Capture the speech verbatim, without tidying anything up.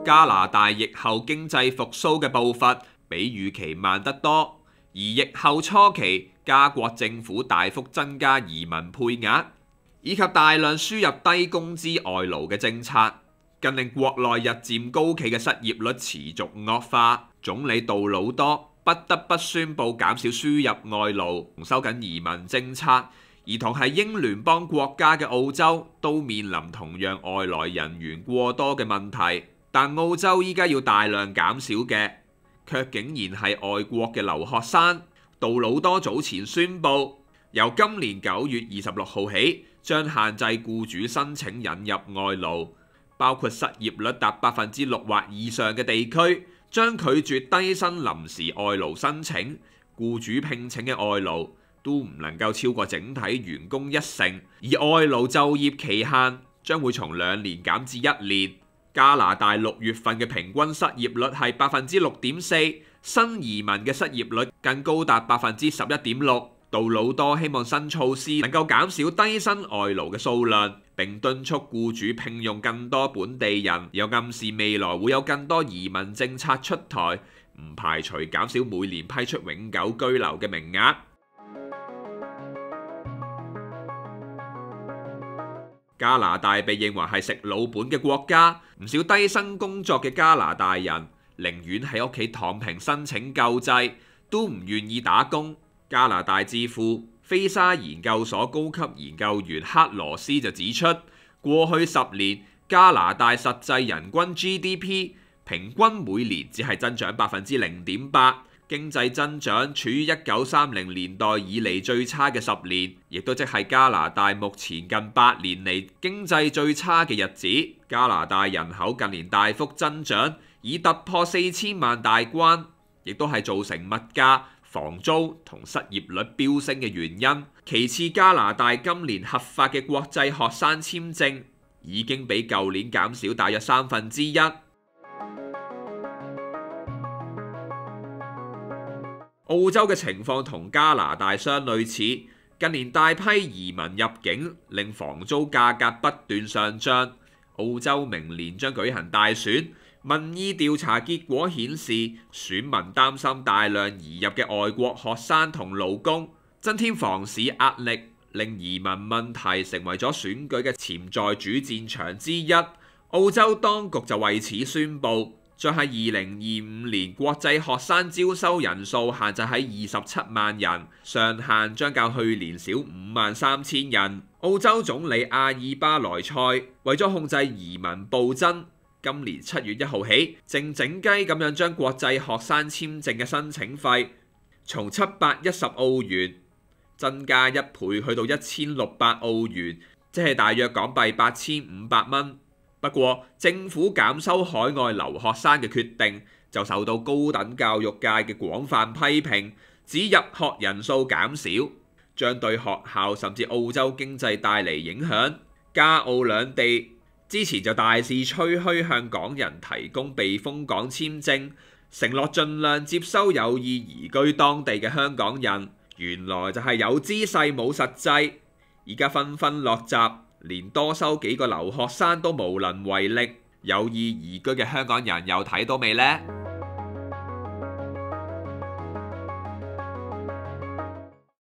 加拿大疫後經濟復甦嘅步伐比預期慢得多，而疫後初期加國政府大幅增加移民配額，以及大量輸入低工資外勞嘅政策，更令國內日漸高企嘅失業率持續惡化。總理杜魯多不得不宣布減少輸入外勞，收緊移民政策。而同係英聯邦國家嘅澳洲都面臨同樣外來人員過多嘅問題，但澳洲依家要大量減少嘅，卻竟然係外國嘅留學生。杜魯多早前宣布，由今年九月二十六號起，將限制僱主申請引入外勞，包括失業率達百分之六或以上嘅地區，將拒絕低薪臨時外勞申請，僱主聘請嘅外勞都唔能夠超過整體員工一成，而外勞就業期限將會從兩年減至一年。加拿大六月份嘅平均失業率係百分之六點四，新移民嘅失業率更高達百分之十一點六。杜魯多希望新措施能夠減少低薪外勞嘅數量，並敦促僱主聘用更多本地人，又暗示未來會有更多移民政策出台，唔排除減少每年批出永久居留嘅名額。加拿大被認為係食老本嘅國家，唔少低薪工作嘅加拿大人寧願喺屋企躺平申請救濟，都唔願意打工。加拿大智庫菲沙研究所高級研究員克羅斯就指出，過去十年加拿大實際人均 G D P 平均每年只係增長百分之零點八。經濟增長處於一九三零年代以嚟最差嘅十年，亦都即係加拿大目前近八年嚟經濟最差嘅日子。加拿大人口近年大幅增長，已突破四千萬大關，亦都係造成物價、房租同失業率飆升嘅原因。其次，加拿大今年合法嘅國際學生簽證已經比舊年減少大約三分之一。澳洲嘅情況同加拿大相類似，近年大批移民入境，令房租價格不斷上漲。澳洲明年將舉行大選，民意調查結果顯示，選民擔心大量移入嘅外國學生同勞工，增添房市壓力，令移民問題成為咗選舉嘅潛在主戰場之一。澳洲當局就為此宣布，將喺二零二五年國際學生招收人數限制喺二十七萬人，上限將較去年少五萬三千人。澳洲總理阿爾巴萊塞為咗控制移民暴增，今年七月一號起，正靜雞咁樣將國際學生簽證嘅申請費從七百一十澳元增加一倍，去到一千六百澳元，即係大約港幣八千五百蚊。不過，政府減收海外留學生嘅決定就受到高等教育界嘅廣泛批評，指入學人數減少將對學校甚至澳洲經濟帶嚟影響。加澳兩地之前就大肆吹噓向港人提供避風港簽證，承諾盡量接收有意移居當地嘅香港人，原來就係有姿勢冇實際，而家紛紛落閘。連多收幾個留學生都無能為力，有意移居嘅香港人又睇到未呢？